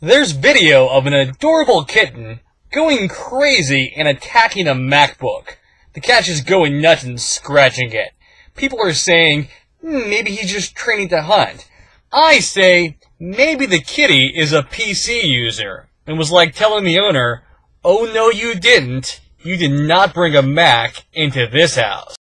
There's video of an adorable kitten going crazy and attacking a MacBook. The cat's just going nuts and scratching it. People are saying, maybe he's just training to hunt. I say, maybe the kitty is a PC user and was like telling the owner, oh no you didn't. You did not bring a Mac into this house.